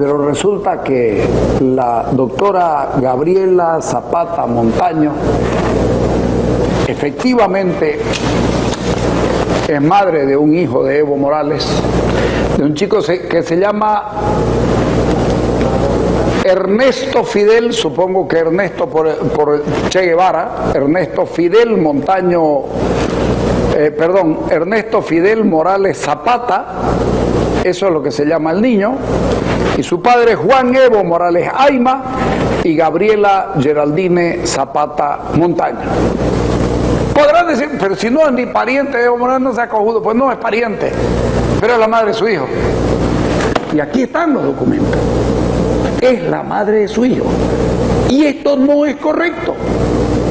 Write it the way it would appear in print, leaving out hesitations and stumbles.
Pero resulta que la doctora Gabriela Zapata Montaño efectivamente es madre de un hijo de Evo Morales, de un chico que se llama Ernesto Fidel, supongo que Ernesto por Che Guevara, Ernesto Fidel Montaño, Ernesto Fidel Morales Zapata, eso es lo que se llama el niño, y su padre Juan Evo Morales Ayma y Gabriela Geraldine Zapata Montaño. Podrán decir, pero si no es ni pariente de Evo Morales, no sea cojudo. Pues no es pariente, pero es la madre de su hijo. Y aquí están los documentos. Es la madre de su hijo. Y esto no es correcto.